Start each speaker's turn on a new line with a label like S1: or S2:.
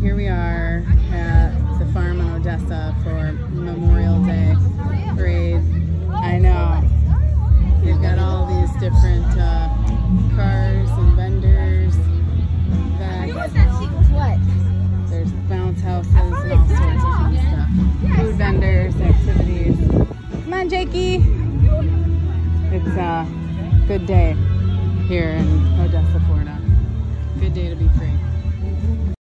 S1: here we are at the farm in Odessa for Memorial Day parade. I know. They've got all these different cars and vendors. There's bounce houses and all sorts of fun stuff. Food vendors, activities. Come on, Jakey. It's a good day here in Odessa, Florida. Good day to be free.